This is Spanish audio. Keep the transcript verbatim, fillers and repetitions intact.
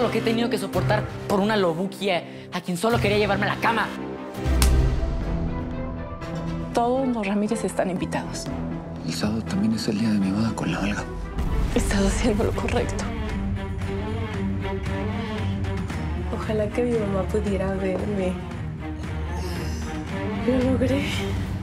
lo que he tenido que soportar por una lobuquia a quien solo quería llevarme a la cama. Todos los Ramírez están invitados. El sábado también es el día de mi boda con la Olga. Estás haciendo lo correcto. Ojalá que mi mamá pudiera verme. Lo logré.